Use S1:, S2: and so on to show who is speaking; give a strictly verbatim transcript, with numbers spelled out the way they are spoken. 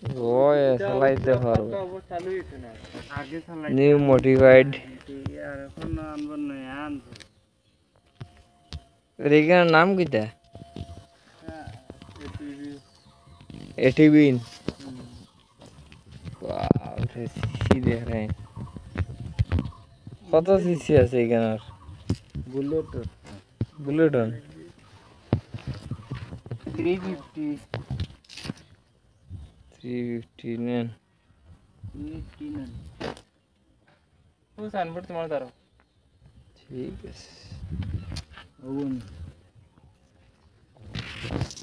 S1: ওই চালাইতে পারবো নিউ মডিফাইড এটার নাম কিটা এটিভি সিসি দেখ রে কত সিসি আছে এখানের bullet bullet three fifty three fifty নেন সানবোর্ড তোমার দাঁড়ো ঠিক আছে